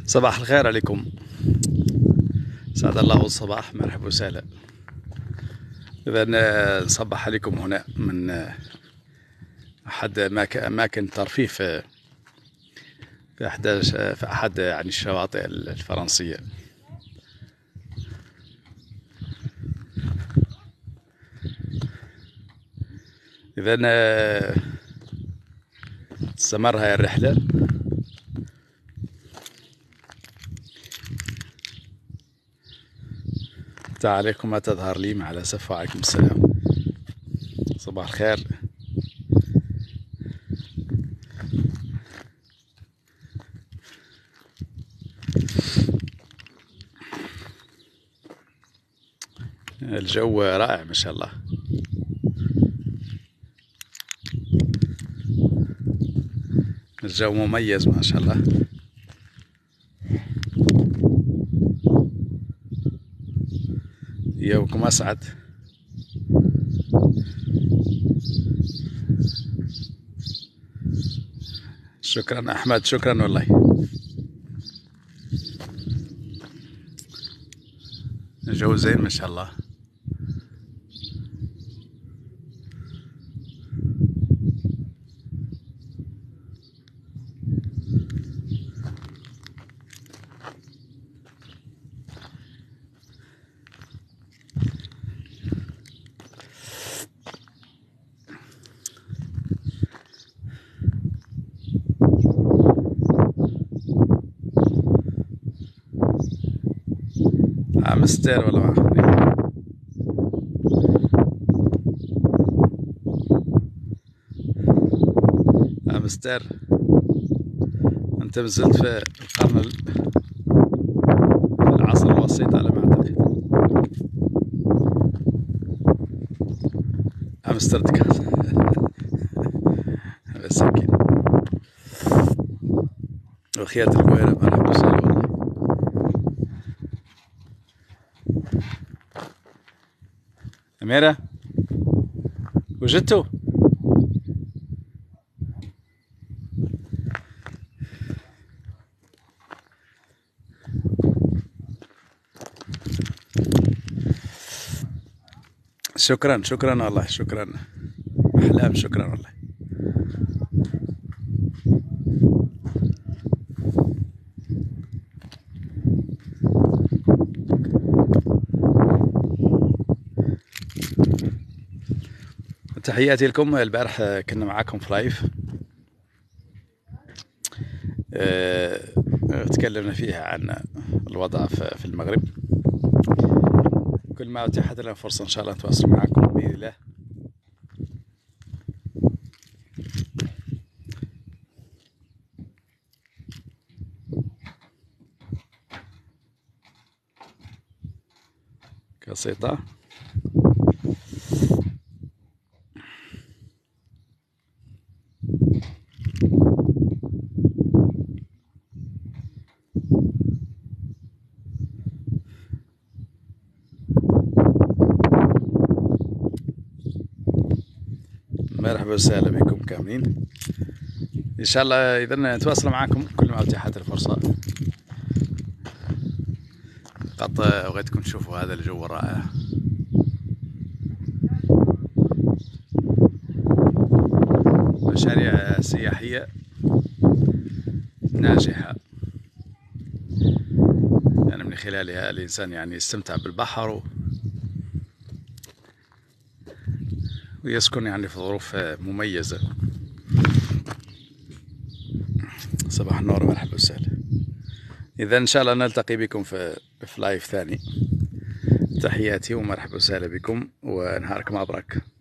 صباح الخير عليكم. سعد الله الصباح، مرحبا وسهلا. إذا نصبح عليكم هنا من أحد أماكن ترفيه في أحد يعني الشواطئ الفرنسية. إذا استمر هاي الرحلة. عليكم ما تظهر لي مع الأسف. وعليكم السلام. صباح الخير. الجو رائع ما شاء الله. الجو مميز ما شاء الله. يومكم أسعد. شكرا أحمد، شكرا والله. الجو زين ما شاء الله. مستر ولا ما مستر، انت نزلت في القرن في العصر الوسيط على ما اعتقد. امستردام مساكين وخيات القويرة. مرحبا وسهلا والله. أميرة وجدتوا؟ شكرا شكرا والله، شكرا أحلام، شكرا والله. تحياتي لكم. البارح كنا معاكم في لايف تكلمنا فيها عن الوضع في المغرب. كل ما أتيحت لنا فرصة إن شاء الله نتواصل معكم بإذن الله. كاسيطة. مرحبا وسهلا بكم كاملين. ان شاء الله اذا نتواصل معكم كل ما اتيحت الفرصه. قد بغيتكم تشوفوا هذا الجو الرائع. مشاريع سياحيه ناجحه، يعني من خلالها الانسان يعني يستمتع بالبحر ويسكن يعني في ظروف مميزة. صباح النور، مرحبا وسهلا. إذا إن شاء الله نلتقي بكم في لايف ثاني. تحياتي ومرحبا وسهلا بكم ونهاركم أبرك.